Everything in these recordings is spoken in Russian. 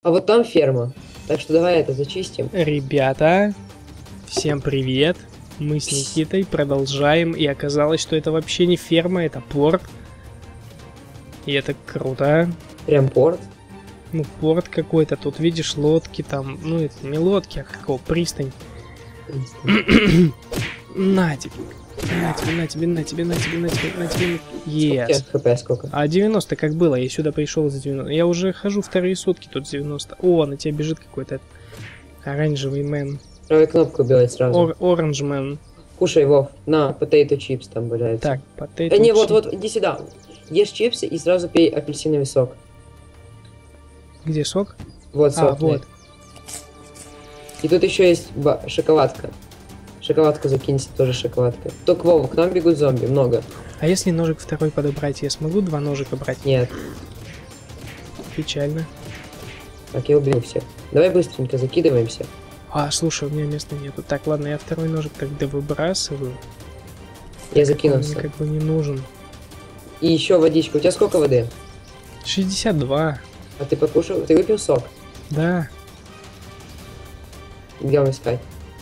А вот там ферма. Так что давай это зачистим. Ребята, всем привет. Мы с Никитой продолжаем, и оказалось, что это вообще не ферма, это порт. И это круто. Прям порт. Ну, порт какой-то, тут видишь лодки там, ну это не лодки, а какого, пристань. На тебе. На тебе. Yes. ХП сколько? А 90 как было? Я сюда пришел за 90. Я уже хожу вторые сутки, тут 90. О, на тебя бежит какой-то оранжевый мэн. Правой кнопку убивать сразу. Оранж мэн. Кушай, Вов. На, potato чипс там валяется. Так, potato Не, chips. вот, иди сюда. Ешь чипсы и сразу пей апельсиновый сок. Где сок? Вот сок. Вот. И тут еще есть шоколадка. Шоколадку закиньте, тоже шоколадка. Только, Вова, к нам бегут зомби, много. А если ножик второй подобрать, я смогу два ножика брать? Нет. Печально. Так, я убил всех. Давай быстренько закидываемся. А, слушай, у меня места нету. Так, ладно, я второй ножик тогда выбрасываю. Я Он закинулся. мне как бы не нужен. И еще водичка. У тебя сколько воды? 62. А ты покушал? Ты выпил сок? Да. Где он искать?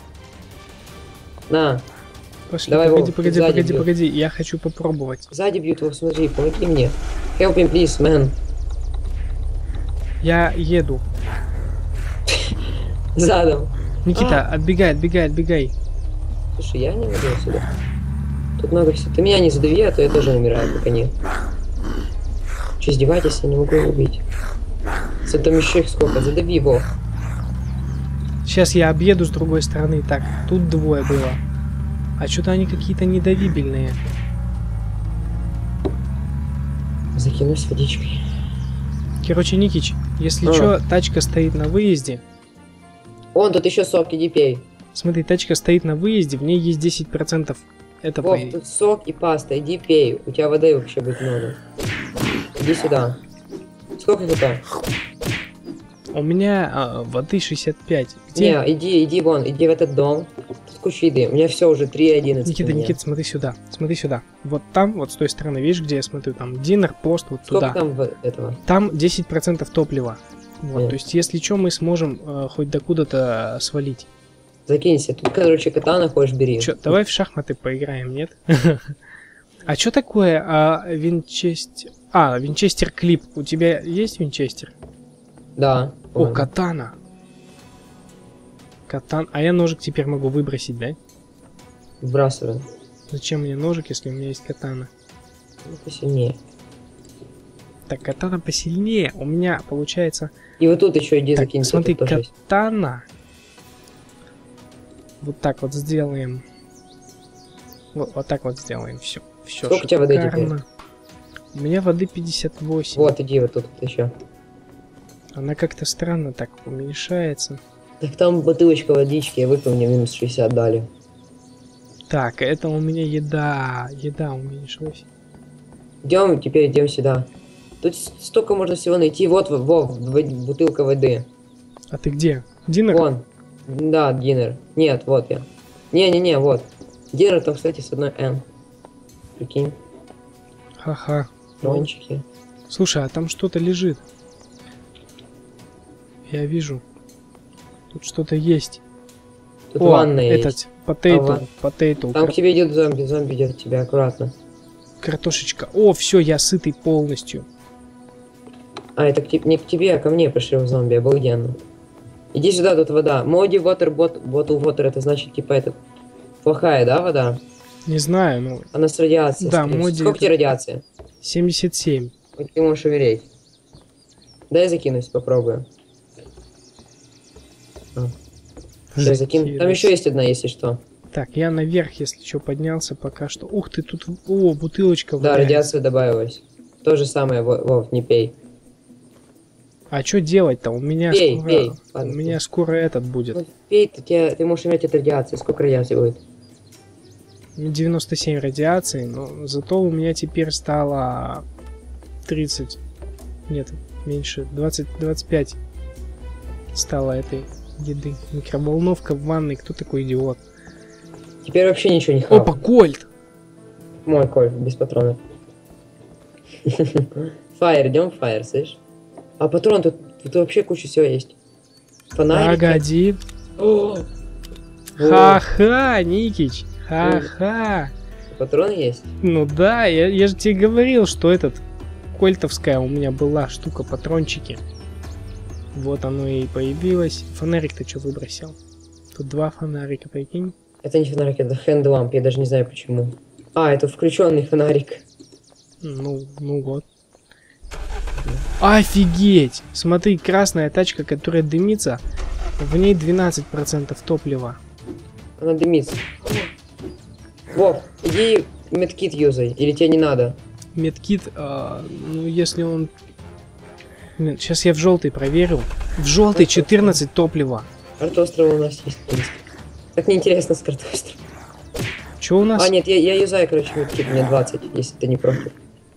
На. Пошли, Давай, Вов, погоди. Я хочу попробовать. Сзади бьют его, смотри, помоги мне. Help me, please, man. Я еду. Задом. Никита, отбегай. Слушай, я не могу сюда. Тут много всего. Ты меня не задави, а то я тоже умираю, как они. Че, издеваетесь? Я не могу его убить. Там еще их сколько? Задави его. Сейчас я объеду с другой стороны. Так, тут двое было. А что-то они какие-то недовибельные. Закинусь водичкой. Короче, Никич, если что, тачка стоит на выезде. Вон, тут еще сок, иди пей. Смотри, тачка стоит на выезде, в ней есть 10%. Это Вов, тут сок и паста, иди пей. У тебя воды вообще будет много. Иди сюда. Сколько тут? У меня воды 65. Где? Не, иди вон, иди в этот дом. Тут куча еды. У меня все уже 3:11. Никита, смотри сюда. Вот там, вот с той стороны, видишь, где я смотрю, там динер, пост, вот сколько туда. Там этого? Там 10% топлива. Вот, то есть, если что, мы сможем хоть докуда-то свалить. Закинься. Тут, короче, кота хочешь бери. Чё, давай в шахматы поиграем, нет? А что такое винчестер? Винчестер клип. У тебя есть винчестер? Да. О, катана. А я ножик теперь могу выбросить, да? Вбрасывай. Зачем мне ножик, если у меня есть катана? Ну, посильнее. Так, катана посильнее. У меня получается... И вот тут еще иди так, закинься. смотри, катана. Вот так вот сделаем. Вот так вот сделаем. Все. Сколько у тебя воды теперь? У меня воды 58. Вот, иди вот тут вот еще. Она как-то странно так уменьшается. Так там бутылочка водички, я выпил, мне минус 60 дали. Так, это у меня еда. Еда уменьшилась. Идем сюда. Тут столько можно всего найти. Вот, бутылка воды. А ты где? Динер? Вон. Да, динер. Нет, вот я. Не, вот. Динер там, кстати, с одной Н. Прикинь. Ха-ха. Трончики. Слушай, а там что-то лежит. Я вижу. Тут что-то есть. Тут ванная этот есть. потейто. Там к тебе идет зомби идет к тебе, аккуратно. Картошечка. О, все, я сытый полностью. А, это не к тебе, а ко мне пришел зомби, обалденно. Иди сюда, тут вода. Моди bottle water, это значит, типа, это плохая, да, вода? Не знаю, ну... Она с радиацией. Да, моди... Сколько тебе радиация? 77. Ты можешь умереть. Дай закинусь, попробую. Сейчас закину. Там еще есть одна, если что. Так, я наверх, если что, поднялся пока что. Ух ты, тут... О, бутылочка. Да, радиация добавилась. То же самое, Вов, не пей. А что делать-то? У меня пей. У меня скоро этот будет. Ну, пей, ты можешь иметь от радиации. Сколько радиации будет? 97 радиации, но зато у меня теперь стало 30. Нет, меньше. 25 стало этой еды. Микроволновка в ванной. Кто такой идиот? Теперь вообще ничего не хаваю. Опа, кольт! Мой кольт, без патронов. Фаер, идем в фаер, слышишь? А патрон тут Тут вообще куча всего есть. Фонарики. Погоди. О! Ха-ха, Никич. Ха-ха. Патроны есть? Ну да, я же тебе говорил, что этот кольтовская у меня была штука, патрончики. Вот оно и появилось. Фонарик ты что выбросил? Тут 2 фонарика, прикинь. Это не фонарик, это хендламп, я даже не знаю почему. А, это включенный фонарик. Ну вот. Офигеть! Смотри, красная тачка, которая дымится, в ней 12% топлива. Она дымится. Вов, иди медкит юзай, или тебе не надо? Медкит, ну если он... Сейчас я в желтый проверю. В желтый 14 топлива. Карта острова у нас есть, в принципе. Так неинтересно с картой острова. Что у нас? А, нет, я юзаю, короче, медкит, мне 20, если ты не против.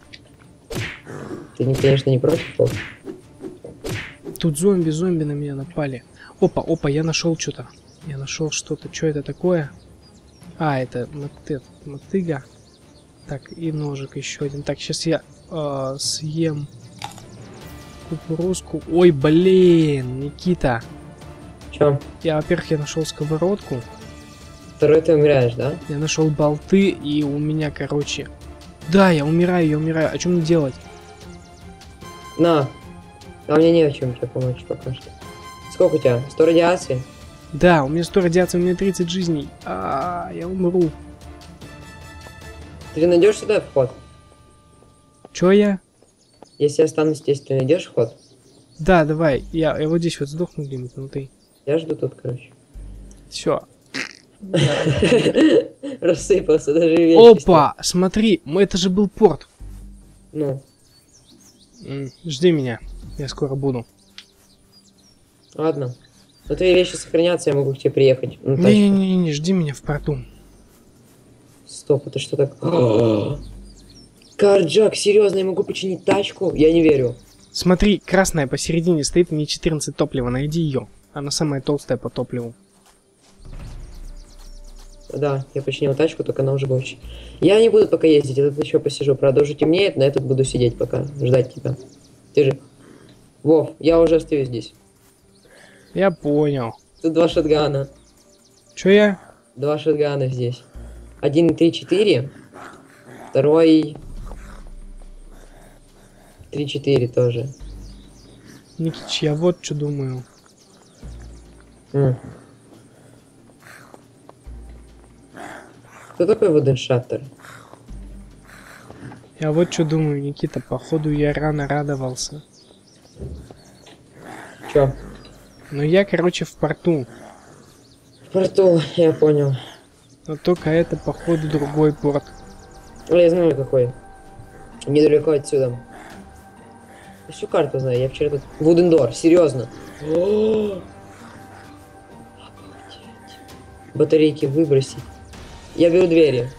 Ты, конечно, не против, Вов? Тут зомби на меня напали. Опа, я нашел что-то. Я нашел что-то. Что это такое? А, это мотыга. Так, и ножик еще один. Так, сейчас я съем кукурузку. Ой, блин, Никита. Чё? Во-первых, я нашел сковородку. Второй ты умираешь, да? Я нашел болты, и у меня, короче... Да, я умираю. А что мне делать? На. А мне не о чем тебе помочь пока что. Сколько у тебя? 100 радиации? Да, у меня 100 радиации, у меня 30 жизней. Я умру. Ты найдешь сюда вход? Чё я? Если я останусь здесь, ты найдешь вход? Да, давай. Я вот здесь вот сдохну где-нибудь внутри. Я жду тут, короче. Все. Рассыпался даже вещи. Опа! Смотри, это же был порт. Ну, Жди меня. Я скоро буду. ладно. Но твои вещи сохранятся, я могу к тебе приехать. на тачке. Не, жди меня в порту. Стоп, это что так? Карджак, серьезно, я могу починить тачку? Я не верю. Смотри, красная посередине стоит, мне 14 топлива, найди ее. Она самая толстая по топливу. Да, я починил тачку, только она уже больше. Я не буду пока ездить, я тут еще посижу. Правда, уже темнеет, на этот буду сидеть пока, ждать тебя. Ты же... Вов, я уже остаюсь здесь. Я понял. Тут 2 шотгана. Че я? 2 шотгана здесь. 1, 3, 4. Второй... 3-4 тоже. Никич, я вот что думаю. Кто такой Вуденшаттер? Я вот что думаю, Никита, походу я рано радовался. Чё? Но я, короче, в порту. В порту, я понял. Но только это, походу, другой порт. Я знаю какой. Недалеко отсюда. Я всю карту знаю, я вчера тут... Вудендор, серьезно. Батарейки выбросить. Я беру двери.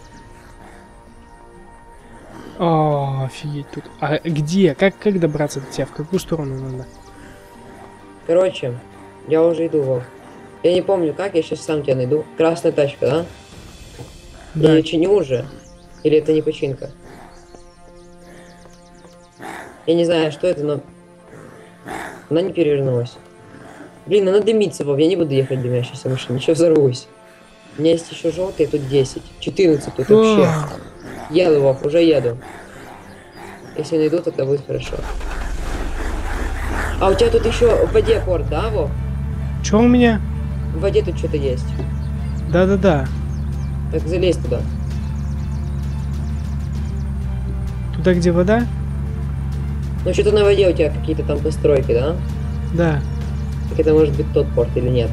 Офигеть тут. А где? Как добраться до тебя? В какую сторону надо? Короче, я уже иду, Вов. Я не помню как, я сейчас сам тебя найду. Красная тачка, да? Да. Я ее чиню уже? Или это не починка? Я не знаю, что это, но... Она не перевернулась. Блин, она дымится, Вов, я не буду ехать в дымящейся машине, еще взорвусь. У меня есть еще желтые, тут 10. 14 тут вообще. Еду, Вов, уже еду. Если найду, тогда будет хорошо. А у тебя тут еще в воде порт, да, Вов? Че у меня? В воде тут что-то есть. Да. Так залезь туда. Туда, где вода? Ну что-то на воде у тебя какие-то там постройки, да? Да. Так это может быть тот порт или нет?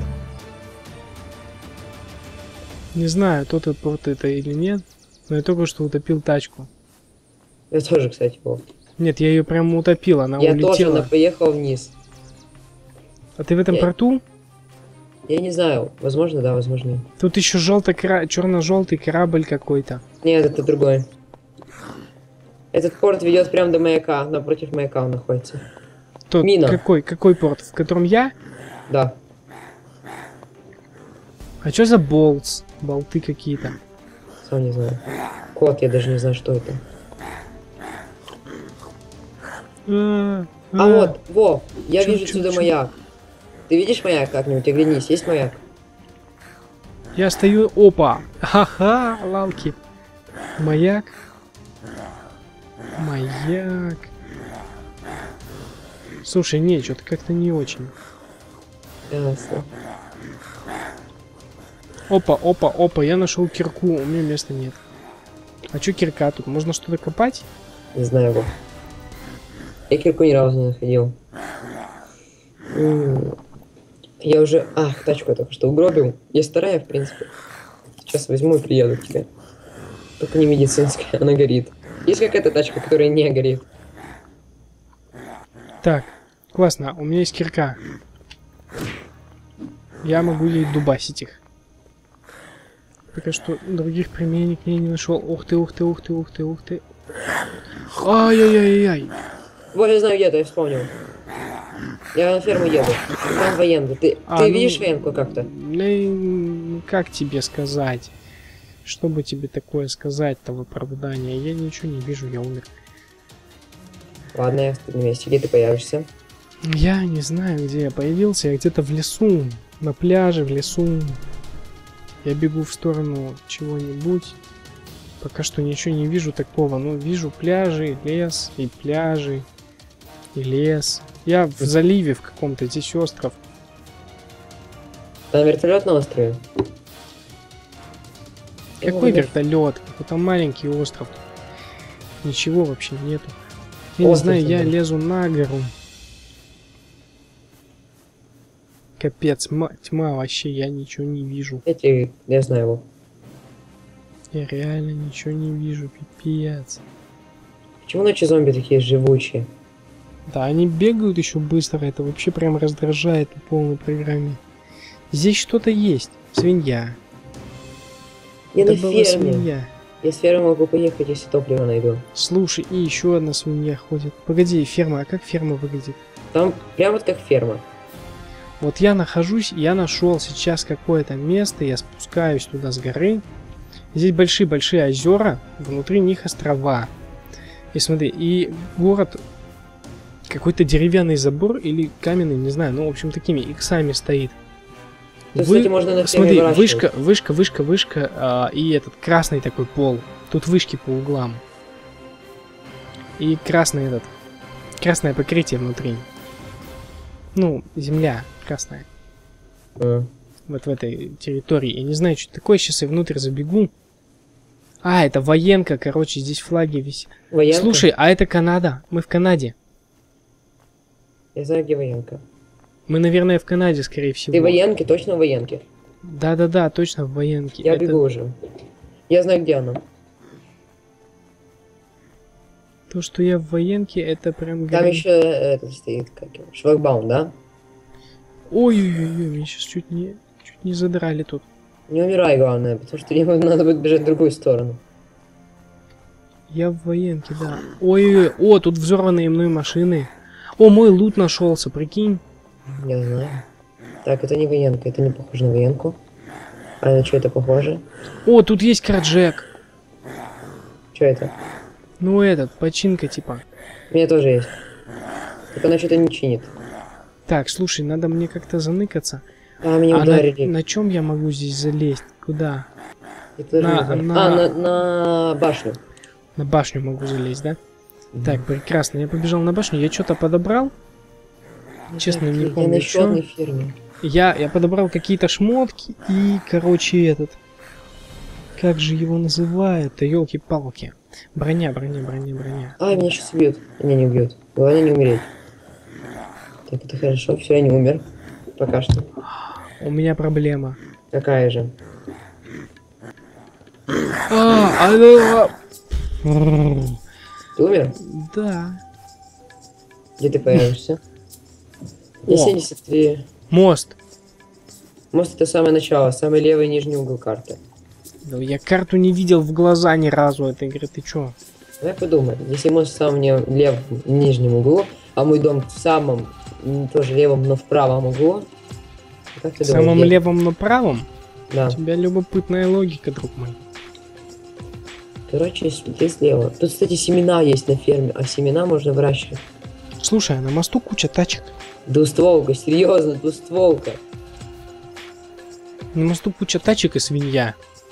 Не знаю, тот порт это или нет. Но я только что утопил тачку. Я тоже, кстати, Вов. Нет, я ее прямо утопил, она Я улетела. тоже, она поехала вниз. А ты в этом Я- порту? Я не знаю, возможно, да, возможно. Нет. Тут еще черно-желтый корабль какой-то. Нет, это другой. Этот порт ведет прямо до маяка, напротив маяка он находится. Тот, Мина. Какой порт? В котором я? Да. А что за болтс? Болты какие-то. Сам не знаю. Код, я даже не знаю, что это. А вот, во, я Чё, вижу чё, отсюда чё? маяк. Ты видишь маяк как-нибудь? Оглянись, есть маяк? Я стою... Опа! Ха-ха, лалки. Маяк. Маяк. Слушай, не, что-то как-то не очень. Ясно. Опа, опа, опа, я нашел кирку, у меня места нет. А чё кирка тут? Можно что-то копать? Не знаю его. Я кирку ни разу не находил. Я уже... Ах, тачку я только что угробил. Есть вторая, в принципе. Сейчас возьму и приеду к тебе. Только не медицинская, она горит. Есть какая-то тачка, которая не горит? Так, классно, у меня есть кирка. Я могу ей дубасить их. Пока что других применений к ней не нашел. Ух ты, ух ты, ух ты, ух ты, ух ты. Ай-яй-яй-яй. Вот я знаю, где это, я вспомнил. Я на ферму еду. Там военный. Ты видишь военку как-то? Как тебе сказать? Чтобы тебе такое сказать-то в оправдание? Я ничего не вижу, я умер. Ладно, я в на месте. Где ты появишься? Я не знаю, где я появился. Я где-то в лесу. На пляже, в лесу. Я бегу в сторону чего-нибудь. Пока что ничего не вижу такого. Но вижу пляжи, лес, и пляжи, и лес. Я в заливе в каком-то. Здесь остров. Там вертолет на острове? Какой вертолет? Какой-то маленький остров. Ничего вообще нету. Я не знаю, я лезу на гору. Капец, тьма вообще, я ничего не вижу. Я знаю его. Я реально ничего не вижу, пипец. Почему ночью зомби такие живучие? Да, они бегают еще быстро, это вообще прям раздражает по полной программе. Здесь что-то есть. Свинья. Я это на была ферме. свинья. Я с фермы могу поехать, если топливо найду. Слушай, и еще одна свинья ходит. Погоди, ферма, а как ферма выглядит? Там прям вот как ферма. Вот я нахожусь, я нашел сейчас какое-то место, я спускаюсь туда с горы. Здесь большие-большие озера, внутри них острова. И смотри, и город, какой-то деревянный забор или каменный, не знаю, ну, в общем, такими иксами стоит. Тут, кстати, можно на ферме Смотри, выращивать. вышка, и этот красный такой пол. Тут вышки по углам. И красное покрытие внутри. Ну, земля красная. Вот в этой территории. Я не знаю, что это такое. Сейчас я внутрь забегу. А, это военка, короче, здесь флаги висят. Военка? Слушай, а это Канада. Мы в Канаде. Я знаю, где военка. Мы, наверное, в Канаде, скорее всего. Ты в военке? Точно в военке? Да-да-да, точно в военке. Я бегу уже. Я знаю, где она. То, что я в военке, это прям... Там еще это стоит, как его, шлагбаум, да? Ой-ой-ой, меня сейчас чуть не задрали тут. Не умирай, главное, потому что ему надо будет бежать в другую сторону. Я в военке, да. Ой-ой-ой, о, тут взорванные мной машины. О, мой лут нашелся, прикинь. Я знаю. Так, это не военка, это не похоже на военку. А на что это похоже? О, тут есть карджек. Что это? Ну этот, починка типа. У меня тоже есть. Только она что-то не чинит. Так, слушай, надо мне как-то заныкаться. А, меня ударили. На чем я могу здесь залезть? Куда? На башню. На башню могу залезть, да? Так, прекрасно. Я побежал на башню. Я что-то подобрал. Честно, не помню. Я на еще одной ферме. Я подобрал какие-то шмотки и, короче, этот... Как же его называют-то? Ёлки-палки. Броня. А, меня сейчас убьют. Меня не убьют. Главное не умереть. Так, это хорошо. Все, я не умер. Пока что. У меня проблема. Какая же? Ты умер? Да. Где ты появишься? Я 73. Мост. Мост это самое начало, самый левый нижний угол карты. Ну, я карту не видел в глаза ни разу этой игры, ты чё? Давай подумай, если мост в самом левом нижнем углу, а мой дом в самом тоже левом, но в правом углу. Как ты в самом думаешь, левом, но правом? Да. У тебя любопытная логика, друг мой. Короче, смотри слева. Тут, кстати, семена есть на ферме, а семена можно выращивать. Слушай, а на мосту куча тачек. Двустволка, серьезно, двустволка. На мосту куча тачек и свинья.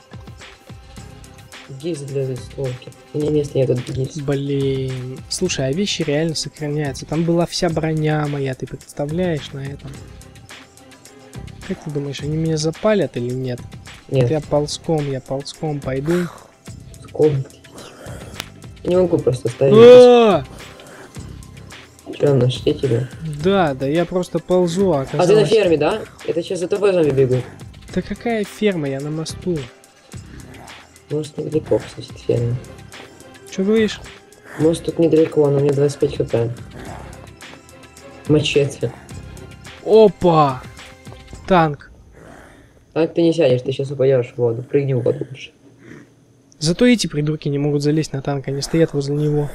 Гильзы для двустволки. У меня места нет от гильз. Блин. Слушай, а вещи реально сохраняются. Там была вся броня моя, ты представляешь на этом? Как ты думаешь, они меня запалят или нет? Нет. Я ползком пойду. Сколько? Я не могу просто ставить. А! Че, нашли тебя? Да, я просто ползу, а А ты на оказалось... ферме, да? Это сейчас за тобой зомби бегут. Да какая ферма, я на мосту. Может, недалеко, кстати, ферма. Че говоришь? Может, тут недалеко, но у меня 25 хп. Мачете. Опа! Танк. Так ты не сядешь, ты сейчас упадешь в воду. Прыгни в воду лучше. Зато эти придурки не могут залезть на танк, они стоят возле него.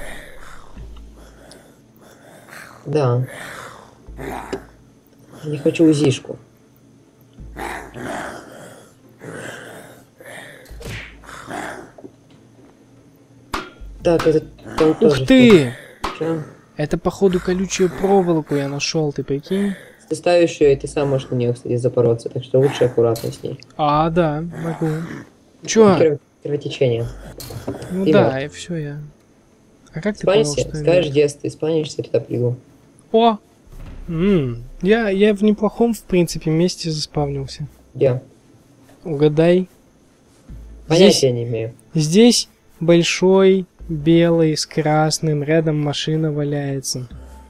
Да. Не хочу УЗИшку. Так, это там тоже. Ух ты! Чё? Это походу колючую проволоку я нашел, ты прикинь? Ты ставишь ее, и ты сам можешь на нее, кстати, запороться. Так что лучше аккуратно с ней. А, да, могу. Чё? Кровотечение. Ну И да, вот. и все я. А как ты понял, Спанешься, что я... скажешь детство, и спанешься, туда приду. О! Я в неплохом, в принципе, месте заспавнился. Где? Угадай. Понятия не имею. Здесь большой, белый, с красным, рядом машина валяется.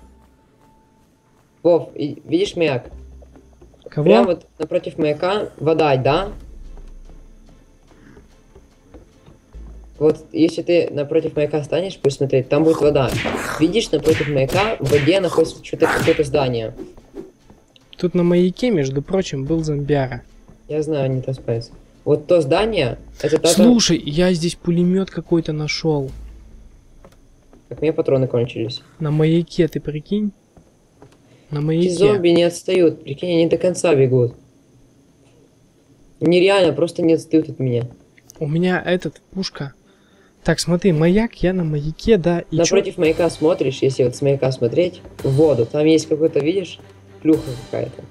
Вов, видишь маяк? Кого? Прям вот напротив маяка вода, да? Вот если ты напротив маяка станешь, будешь смотреть, там будет вода. Видишь, напротив маяка в воде находится что-то, какое-то здание. Тут на маяке, между прочим, был зомбяра. Я знаю, не то спайс. Вот то здание, это та... Слушай, я здесь пулемет какой-то нашел. Как у меня патроны кончились. На маяке, ты прикинь? На Эти маяке. зомби не отстают, прикинь, они до конца бегут. Нереально, просто не отстают от меня. У меня пушка. Так, смотри, маяк, я на маяке, да, и Напротив маяка смотришь, если вот с маяка смотреть, в воду, там есть какой-то, видишь, плюха какая-то.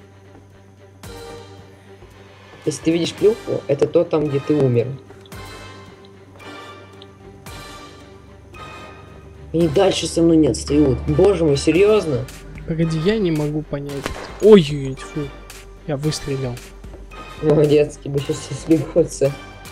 Если ты видишь плюху, это то там, где ты умер. Они дальше со мной не отстают. Боже мой, серьезно? Погоди, я не могу понять. Ой, фу. Я выстрелил. Молодец, тебе сейчас все смеются.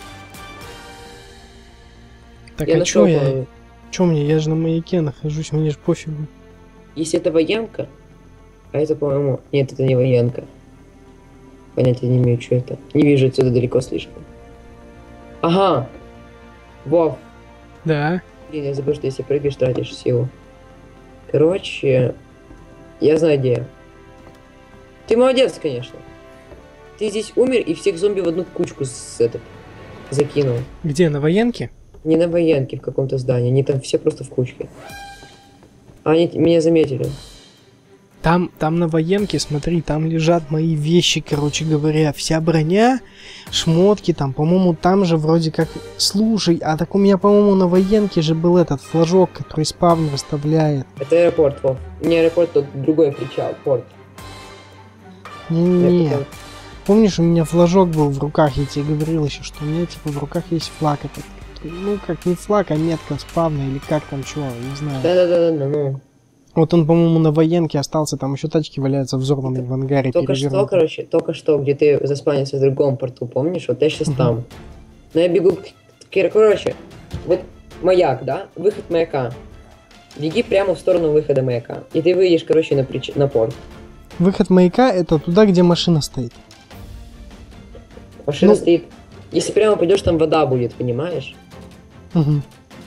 Так, Я а чё нашел, я? по-моему. Чё мне? Я же на маяке нахожусь, мне же пофигу. Если это военка, а это, по-моему... Нет, это не военка. Понятия не имею, что это. Не вижу отсюда далеко слишком. Ага. Вов. Да. Блин, я забыл, что если прыгаешь, тратишь силу. Короче, я знаю, где я. Ты молодец, конечно. Ты здесь умер и всех зомби в одну кучку закинул. Где, на военке? Не на военке в каком-то здании, они там все просто в кучке. А они меня заметили. Там на военке, смотри, там лежат мои вещи, короче говоря. Вся броня, шмотки там, по-моему, там же вроде как... Слушай, а так у меня, по-моему, на военке же был этот флажок, который спавн выставляет. Это аэропорт, Вов. Не аэропорт, тут другой кричал, порт. Не-не-не. Это- Помнишь, у меня флажок был в руках, я тебе говорил еще, что у меня типа в руках есть флаг. Это, ну, как не флаг, а метка спавна или как там, чего, не знаю. Да-да-да, ну. Вот он, по-моему, на военке остался, там еще тачки валяются взорванные в ангаре. Только что, перевернутые. короче, только что, где ты заспанился в другом порту, помнишь? Вот я сейчас там. Но я бегу, короче, вот маяк, да? Выход маяка. Беги прямо в сторону выхода маяка. И ты выйдешь, короче, на порт. Выход маяка это туда, где машина стоит. Машина Ну. стоит. Если прямо пойдешь, там вода будет, понимаешь? Угу.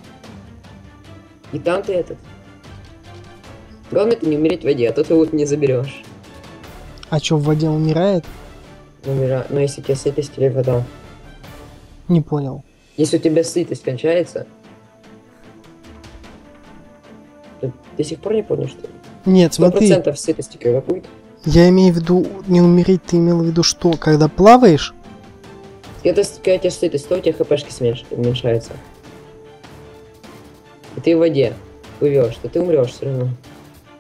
И там ты этот. Главное, ты не умереть в воде, а то ты вот не заберешь. А что, в воде умирает? Но если у тебя сытость или вода. Не понял. Если у тебя сытость кончается, ты до сих пор не понял, что ли? Нет, смотри, 100% сытости когда будет. я имею в виду не умереть, ты имел в виду что? Когда плаваешь? Когда у тебя сытость, то у тебя хпшки уменьшаются. И ты в воде плывешь, то ты умрешь все равно.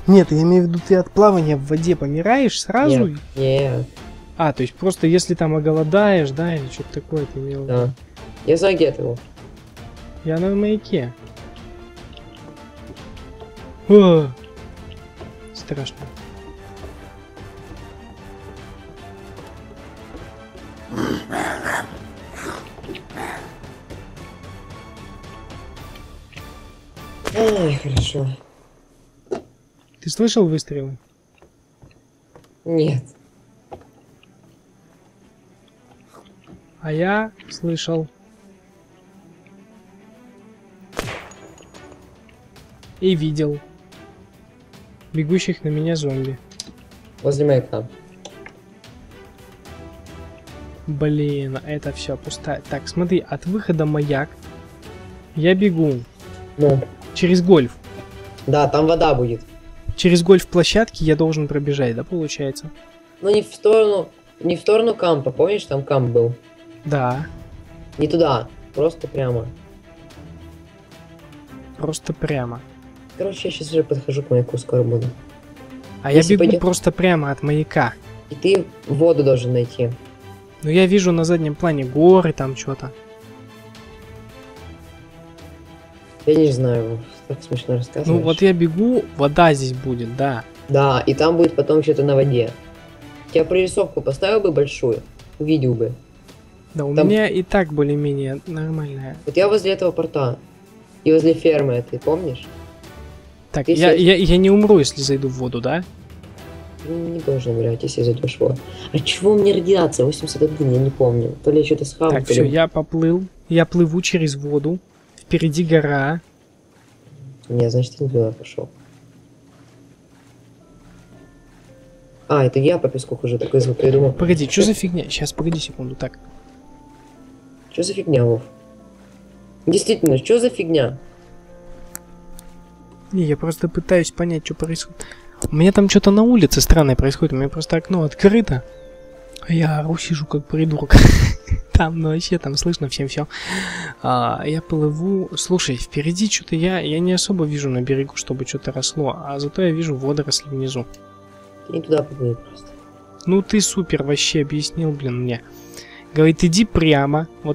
Нет, я имею в виду, ты от плавания в воде помираешь сразу? Нет, нет, А, то есть просто если там оголодаешь, да, или что-то такое ты имел в виду? да. Я за Гетову. Я на маяке. О! Страшно. Ай, хорошо. Ты слышал выстрелы? Нет. А я слышал. И видел бегущих на меня зомби. Возле маяка. Блин, это все пустая. Так, смотри, от выхода маяк я бегу Ну, через гольф. да, там вода будет. Через гольф-площадки я должен пробежать, да, получается? Но не в сторону кампа, помнишь, там камп был? Да, Не туда, просто прямо. просто прямо. Короче, я сейчас уже подхожу к маяку, скоро буду. А Если я бегу пойдет- просто прямо от маяка. И ты воду должен найти. Но я вижу на заднем плане горы, там что-то. Я не знаю, так смешно рассказываешь. Ну вот я бегу, вода здесь будет, да. Да, и там будет потом что-то на воде. Я прорисовку поставил бы большую, увидел бы. Да, у Там- меня и так более-менее нормальная. Вот я возле этого порта. И возле фермы этой, помнишь? Так, Если я не умру, если зайду в воду, да? Ну, не должен умирать, если зайдешь в воду. А чего у меня радиация? 81, я не помню. То ли я что-то схавал, Так, то все, ли... я поплыл. Я плыву через воду. Впереди гора. Не, значит, я не туда пошел. А, это я по песку хожу, такой звук, я думал. Погоди, что за фигня? Сейчас, погоди секунду, так. Что за фигня, Вов? Действительно, что за фигня? Не, я просто пытаюсь понять, что происходит. У меня там что-то на улице странное происходит. У меня просто окно открыто. А я ору, сижу как придурок. Там, ну вообще, там слышно всем все. Я плыву. Слушай, впереди что-то я не особо вижу на берегу, чтобы что-то росло. А зато я вижу водоросли внизу. Ты не туда поплыл просто. Ну ты супер вообще объяснил, блин, мне. Говорит, иди прямо. Вот.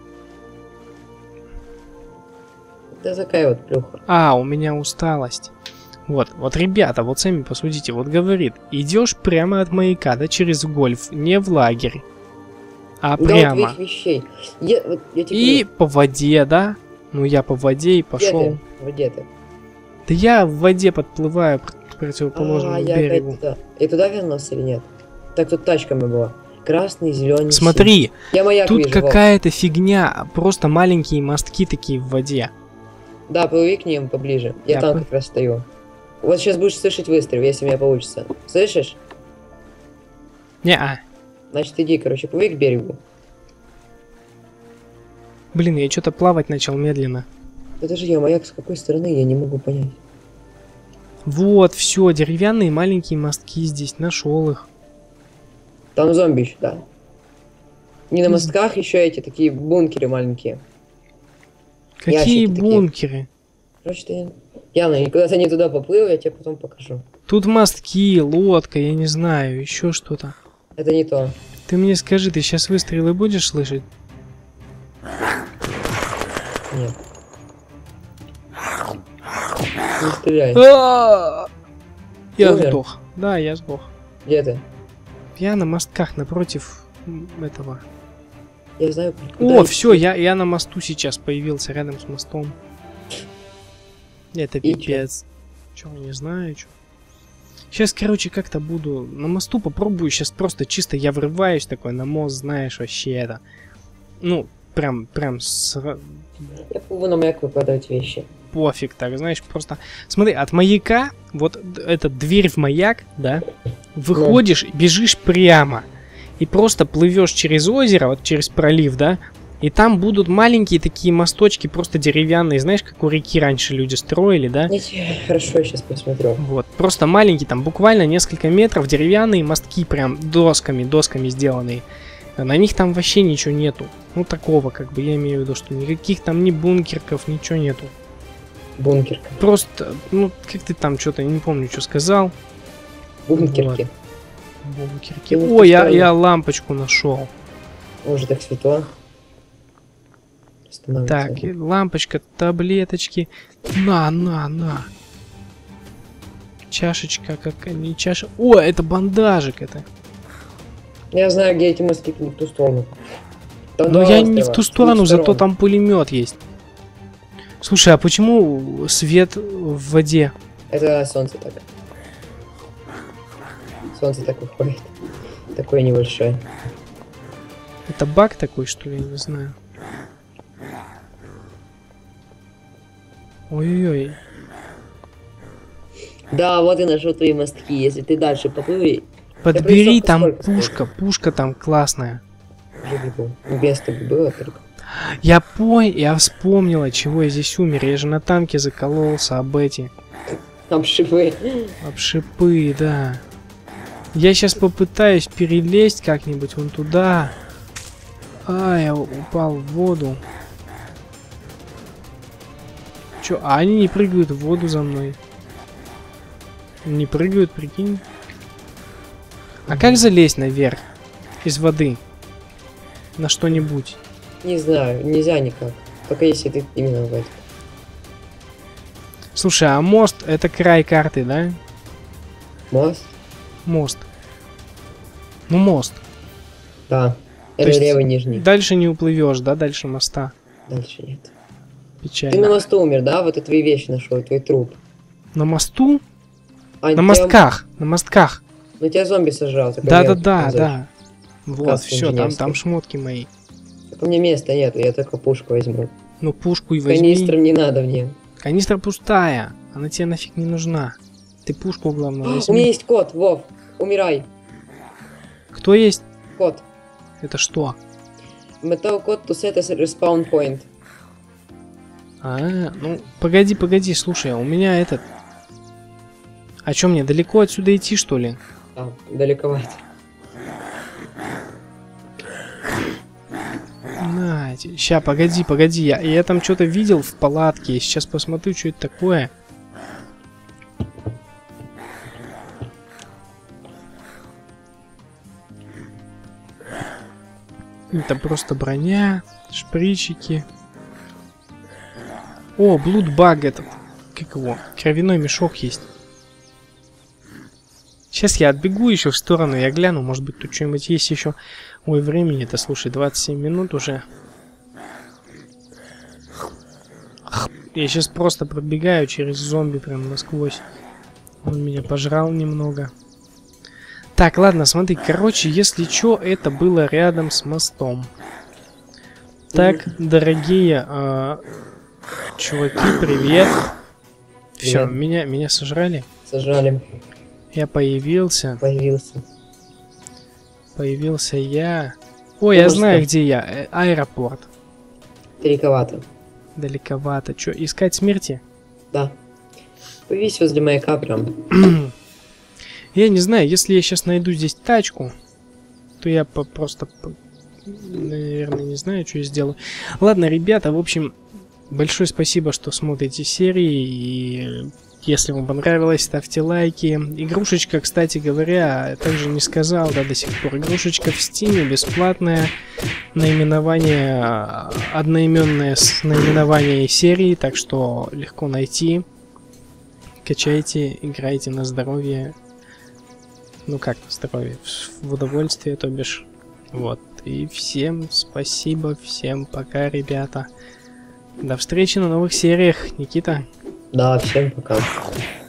Да такая вот плюха. У меня усталость. Вот, ребята, вот сами посудите. Вот говорит, идешь прямо от маяка, да, через гольф, не в лагерь, а Да, прямо. вот твоих вещей. Я тебе И говорю, по воде, да? Ну я по воде и где пошел. ты? Где ты? Да я в воде подплываю к противоположному я берегу. опять туда. Я туда вернулся или нет? Так тут тачками было. Красный, зеленый. Смотри, Я маяк тут вижу. Вов. какая-то фигня, просто маленькие мостки такие в воде. Да, плыви к ним поближе. Я Я там по- как раз стою. Вот сейчас будешь слышать выстрел, если у меня получится. Слышишь? Не-а. Значит, иди, короче, плыви к берегу. Блин, я что-то плавать начал медленно. Это же я, маяк с какой стороны, я не могу понять. Вот, все, деревянные маленькие мостки здесь, нашел их. Там зомби еще, да. Не на Мгм. мостках еще эти такие бункеры маленькие. Какие Ящики такие. бункеры? Короче, ты... Яна, куда-то не туда поплыл, я тебе потом покажу. Тут мостки, лодка, я не знаю, еще что-то. Это не то. Ты мне скажи, ты сейчас выстрелы будешь слышать? Нет. Не стреляй. Я Умер? сдох. Да, я сдох. Где ты? Я на мостках напротив этого. Я знаю, куда О, идти. все, я на мосту сейчас появился рядом с мостом. Это И чё? пипец. Че, не знаю, что. Сейчас, короче, как-то буду на мосту попробую. Сейчас просто чисто я врываюсь такой на мост, знаешь, вообще это. Ну, прям Я плыву на маяк выкладывать вещи. пофиг так, знаешь, просто... Смотри, от маяка, вот эта дверь в маяк, да, выходишь, бежишь прямо. И просто плывешь через озеро, вот через пролив, да, и там будут маленькие такие мосточки, просто деревянные, знаешь, как у реки раньше люди строили, да? Хорошо, я сейчас посмотрю. Вот, просто маленькие, там буквально несколько метров, деревянные мостки, прям досками сделанные. На них там вообще ничего нету. Ну, такого, как бы, я имею в виду, что никаких там ни бункерков, ничего нету. Бункерка. Просто, ну, как ты там что-то, не помню, что сказал. Бункерки. Бункерки. Ну, О, ты я сказал. лампочку нашел. Уже так светло. Становится. Так, и лампочка, таблеточки. На. Чашечка, какая не чаша. О, это бандажик это. Я знаю, где эти мостки, не в ту сторону. Там Но два я не в острова, ту сторону, двух зато сторон. там пулемет есть. Слушай, а почему свет в воде? Это солнце так. Солнце так выходит. Такое небольшое. Это баг такой, что ли, я не знаю. Ой-ой-ой. Да, вот и нашел твои мостки. Если ты дальше поплыви, Подбери, присовка там сколько пушка там классная. место бы было только. Я вспомнила, чего я здесь умер. Я же на танке закололся об эти. Там шипы. Об шипы, да. Я сейчас попытаюсь перелезть как-нибудь вон туда. А, я упал в воду. Чё, а они не прыгают в воду за мной? Не прыгают, прикинь. А как залезть наверх? Из воды? На что-нибудь? Не знаю, нельзя никак. Только если ты именно в этом. Слушай, а мост это край карты, да? Мост? Мост. Ну, мост. Да. То Это есть левый нижний. Дальше не уплывешь, да? Дальше моста. Дальше нет. Ты на Печально. мосту умер, да? Вот и твои вещи нашел, твой труп. На мосту? А, На тебя- мостках. На мостках. Ну тебя зомби сожрал. такой Да, мелкий да. ползёшь. Вот, Каска все, там инженерская. шмотки мои. Так у меня места нет, я только пушку возьму. Ну, пушку и возьми. Канистров не надо мне. Канистра пустая. Она тебе нафиг не нужна. Ты пушку, главное, У меня возьми. есть кот, Вов. Умирай. Кто есть? Кот. Это что? Metal код to set as a respawn point. А, ну, погоди, слушай, у меня этот... А чё, мне далеко отсюда идти, что ли? А, далековато. На, ща, погоди, я там что-то видел в палатке, сейчас посмотрю, что это такое. Это просто броня, шпричики. О, блудбаг этот, как его, кровяной мешок есть. Сейчас я отбегу еще в сторону, я гляну, может быть тут что-нибудь есть еще. Ой, времени-то, слушай, 27 минут уже. Я сейчас просто пробегаю через зомби прям насквозь. Он меня пожрал немного. Так, ладно, смотри, короче, если что, это было рядом с мостом. Так, дорогие чуваки, привет. Все, Привет. меня сожрали. Сожрали. Я появился. Появился. Я. Ой, я можешь знаю, сказать? где я. Аэропорт. Далековато. Далековато. Чё, искать смерти? Да. Повись возле маяка прям. Я не знаю, если я сейчас найду здесь тачку, то я просто, наверное, не знаю, что я сделаю. Ладно, ребята, в общем, большое спасибо, что смотрите серии. И если вам понравилось, ставьте лайки. Игрушечка, кстати говоря, я также не сказал, да, до сих пор. Игрушечка в Steam бесплатная. Наименование одноименное с наименованием серии, так что легко найти. Качайте, играйте на здоровье. Ну как на здоровье? В удовольствие, то бишь. Вот. И всем спасибо, всем пока, ребята. До встречи на новых сериях, Никита. Да, всем пока.